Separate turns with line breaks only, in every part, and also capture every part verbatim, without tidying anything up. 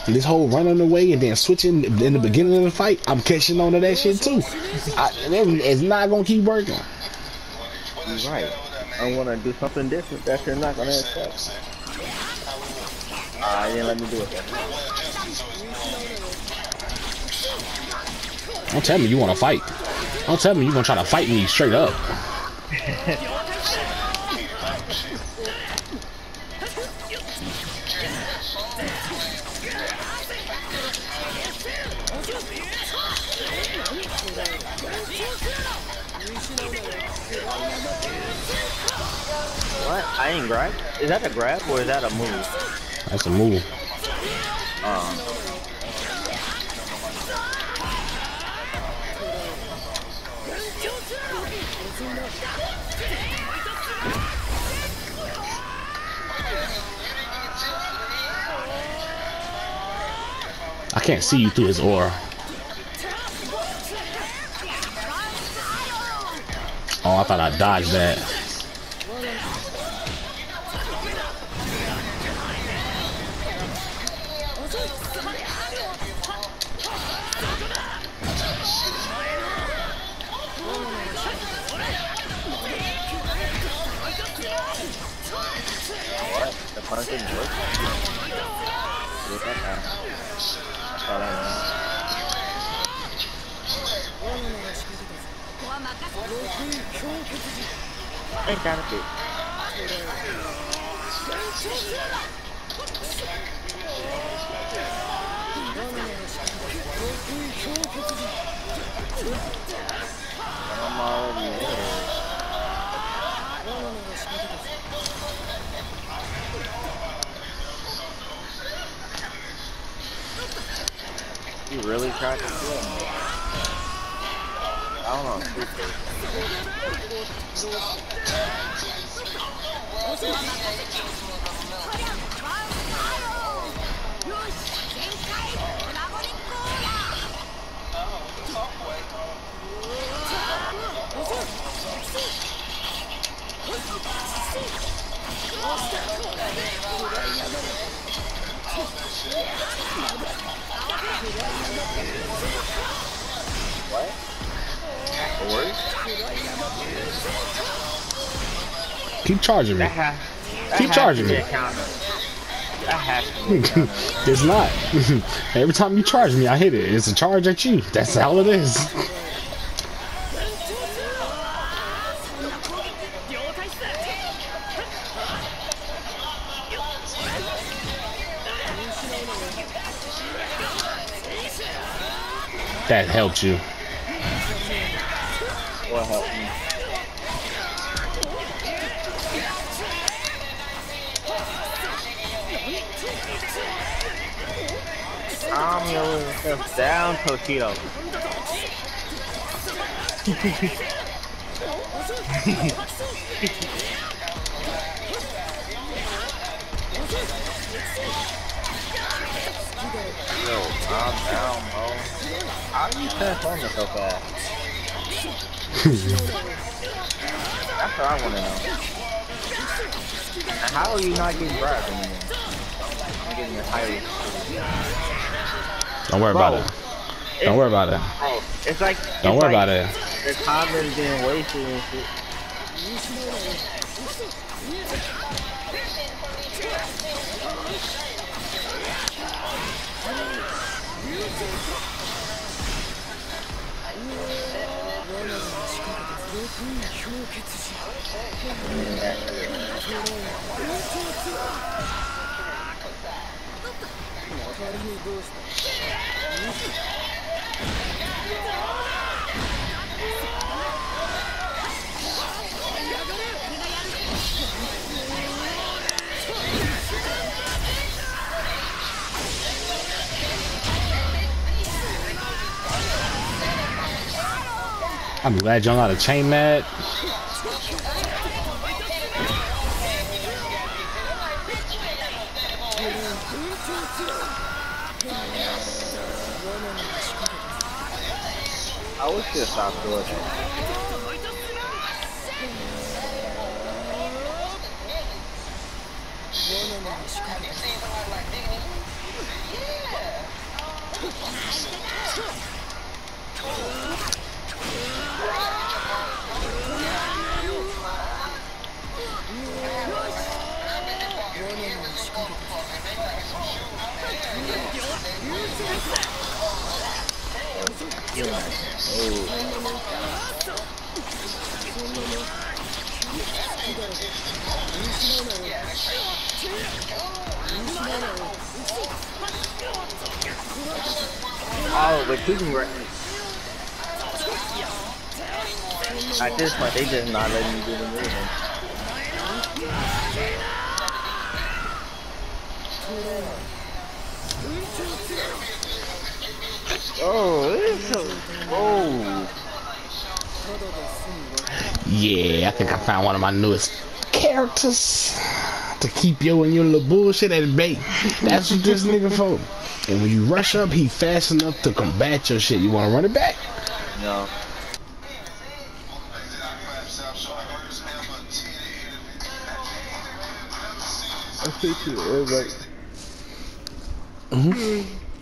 This whole running away and then switching in the beginning of the fight, I'm catching on to that shit too. I, it's not gonna keep working.
You're right. I want to do something different that you're not gonna accept. Ah, uh, didn't let me do it.
Don't tell me you want to fight. Don't tell me you gonna try to fight me straight up.
What? I ain't grab? Is that a grab or is that a move?
That's a move.
Um.
I can't see you through his aura. Oh, I thought I dodged that.
What? The punch didn't work? Look at that. I don't know. Ain't that a bit? I'm already there. You really tried to kill me? I don't know. What? Afterwards?
Keep charging me.
That ha that
Keep charging me.
That has to be a counter.
It's not. Every time you charge me, I hit it. It's a charge at you. That's all it is. That helped you.
What helped me? Calm yourself down, Toshiro. Yo, calm down, bro. How do you transform it so fast? That's what I want to know. And how are you not getting grabbed anymore? I'm getting a higher.
Don't worry
Bro,
about it. Don't worry about it.
Bro, it's like
Don't
it's
worry
like
about it.
The time is being wasted and shit.
I'm glad y'all know how to chain that.
I wish you stopped doing that. Oh, but you can right. At this point, they just not letting you do the movement. Oh, this is so. Oh.
Yeah, I think I found one of my newest characters to keep you and your little bullshit at bay. That's what this nigga for. And when you rush up, he fast enough to combat your shit. You want to run it back?
No. I think it was like.
Mm-hmm.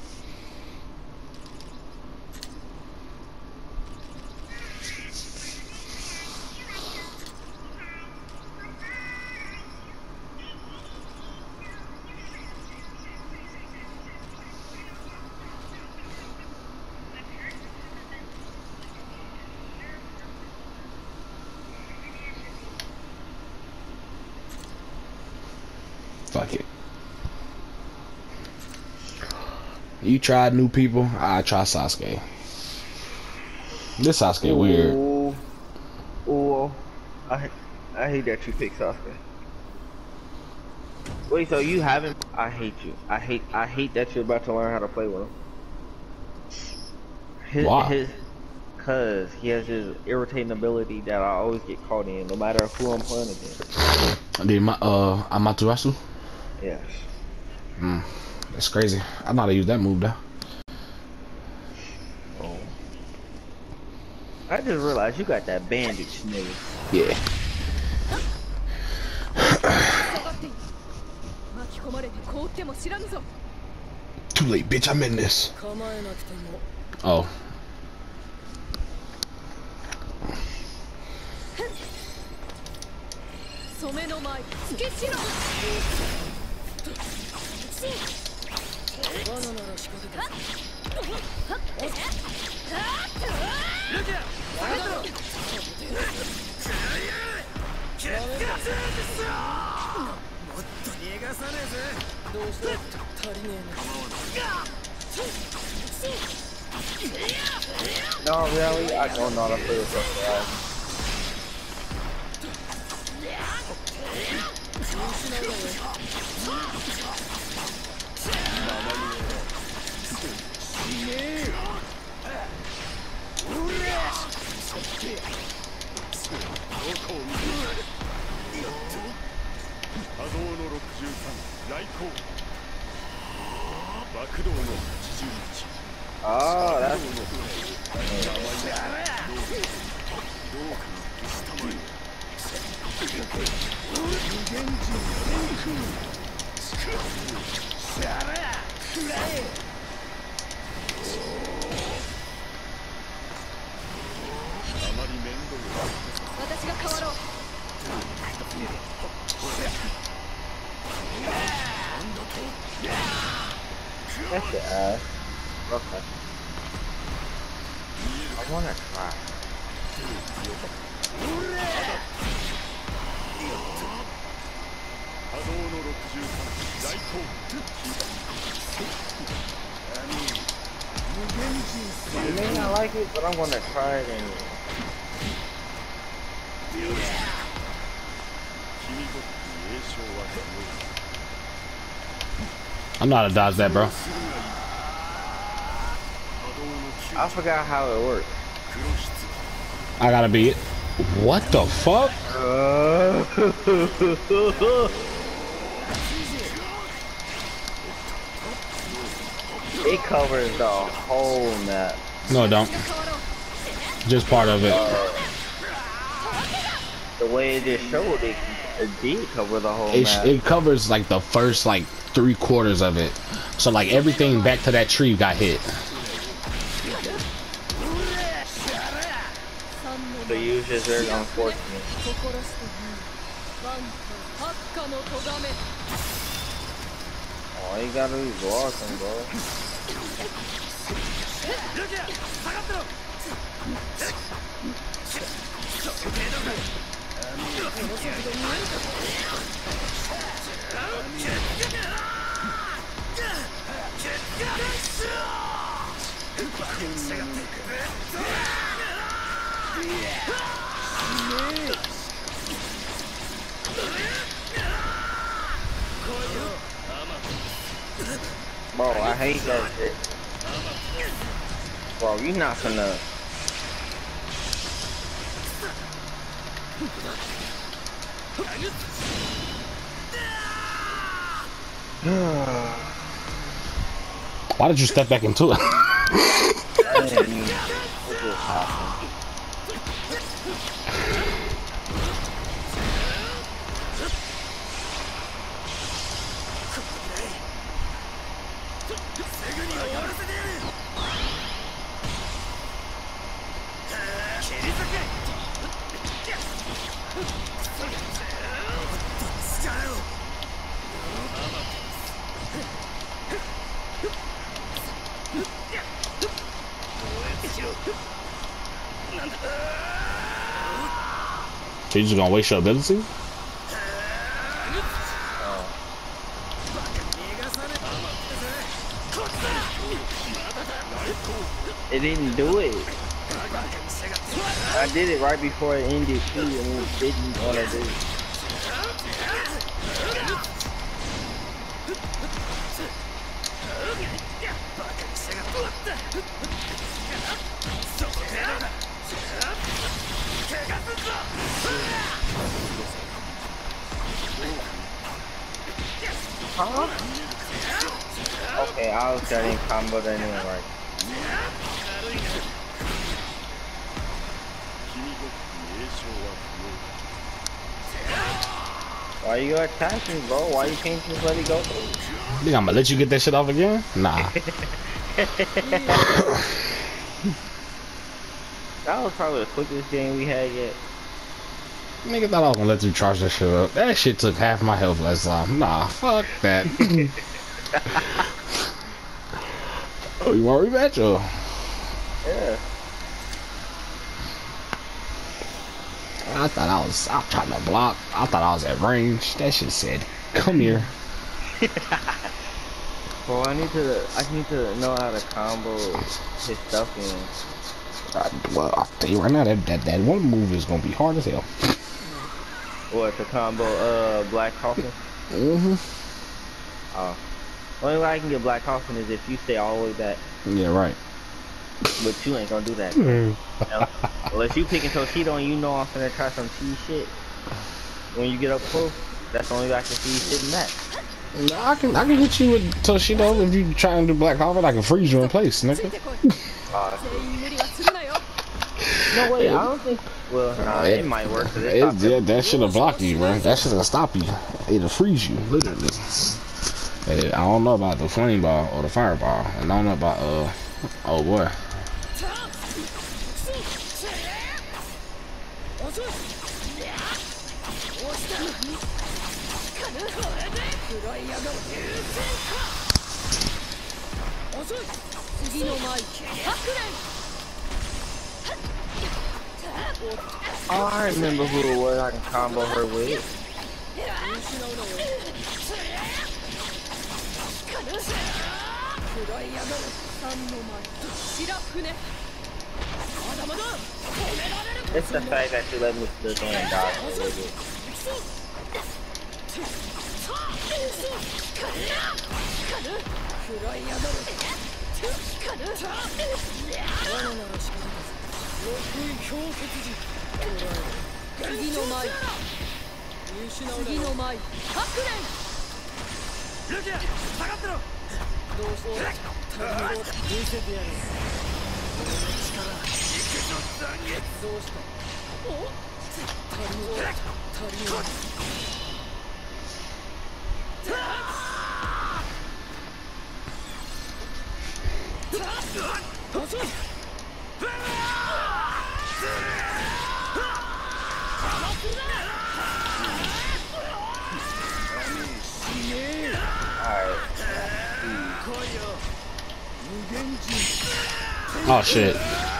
Fuck it. You tried new people, I try Sasuke. This Sasuke
Ooh.
weird.
Ooh. I I hate that you picked Sasuke. Wait, so you haven't? I hate you. I hate I hate that you're about to learn how to play with him. His,
Why?
His, cause he has this irritating ability that I always get caught in, no matter who I'm playing against.
Did my uh Amaterasu?
Yes.
Hmm. That's crazy. I know how to use that move though.
Oh. I just realized you got that bandage, nigga.
Yeah. Too late, bitch. I'm in this. Oh.
No, really? I don't know how to play with this guy. Oh, that's... That's the ass. Okay. I wanna try. I may not like it, but I'm gonna try it anyway.
I'm not to dodge that, bro.
I forgot how it works.
I gotta be it. What the fuck?
Uh, it covers the whole map.
No, it don't. Just part of it.
Uh, the way it just showed it, it did cover the whole
It,
map.
it covers like the first like three quarters of it. So like everything back to that tree got hit.
The users are unfortunate. All you gotta do is go awesome, bro. Bro, I hate that shit. Bro, you not gonna.
Why did you step back into it? So you just gonna waste your ability?
It didn't do it. I did it right before it ended too, and it didn't want to do it. Huh? Okay, I was getting comboed anyway, right? Why you attacking, bro? Why you can't just let it go?
Think I'm gonna let you get that shit off again? Nah.
That was probably the quickest game we had yet.
Nigga thought I was gonna let you charge that shit up. That shit took half my health last time. Nah, fuck that. Oh, you want a rematch or?
Yeah.
I thought I was, I was trying to block. I thought I was at range. That shit said, come here.
Well, I need to, I need to know how to combo his stuff in.
Uh, well, I'll tell you right now, that, that, that one move is gonna be hard as hell.
What, to combo, uh, Black Coffin?
Mm-hmm.
Oh. Only way I can get Black Coffin is if you stay all the way back.
Yeah, right.
But you ain't gonna do that. You know? Unless you picking Toshido and you know I'm finna try some T shit. When you get up close, that's the only way I can see you sitting back.
No, I can I can hit you with Toshido if you try and do Black Coffin. I can freeze you in place, nigga.
Uh, no way, I don't think. Well, nah, it, it might work.
It, yeah, that shit'll block you, man. That shit'll stop you. It'll freeze you, literally. I don't know about the flame ball or the fireball, and I don't know about uh. Oh boy.
Oh, I remember who it was I can combo her with. It's the fact that you let me still go and dodge a little bit.
Oh shit.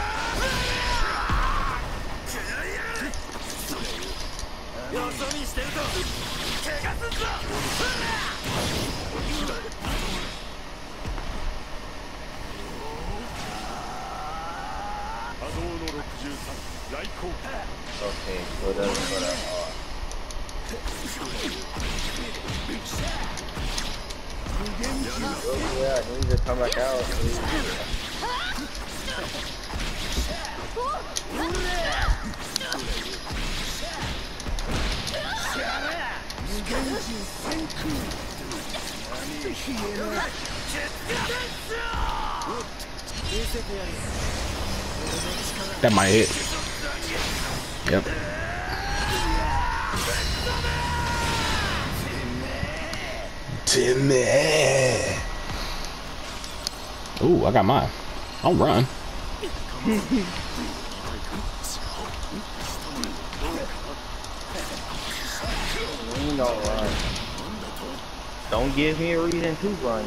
Okay, so it doesn't go that hard. Oh, yeah, I need to come back out.
That might hit. Yep. Timmy. Ooh, I got mine. I'll run.
You don't run. Don't give me a reason to run.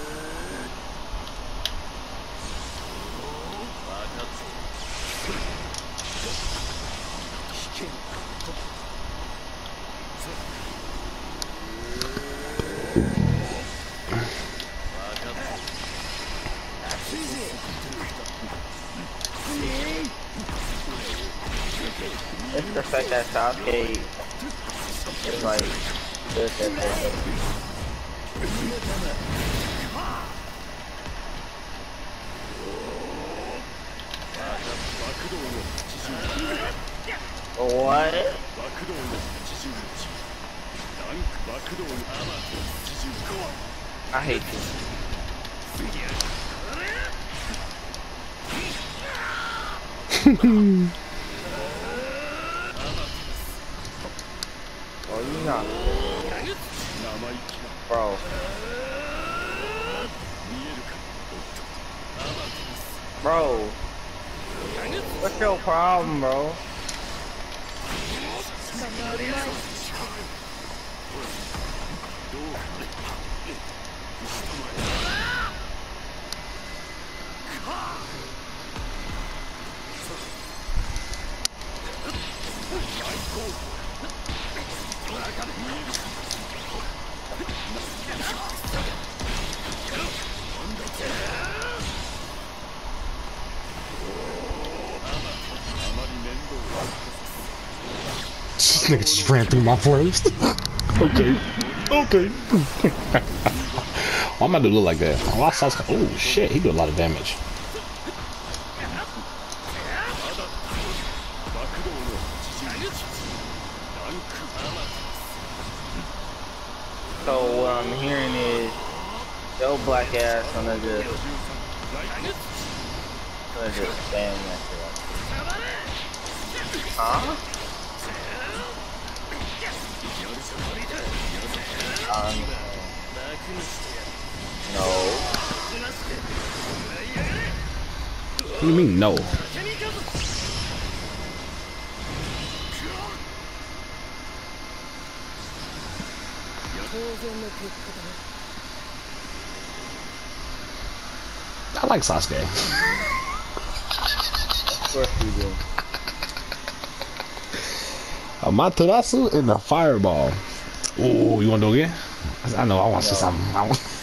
It's the fact that Sasuke is like this and this. What? I hate you. Oh, you not. Bro. Bro. What's your problem, bro?
This nigga just ran through my first. Okay. Okay. Why am I do look like that? Oh, I saw oh shit, he do a lot of damage.
So what I'm hearing is yo black ass gonna just gonna just spam that shit. Huh? Um, no.
What do you mean no? I like Sasuke.
Of course you do.
Amaterasu and the fireball. Ooh, you wanna do it again? I know I want to see something. I want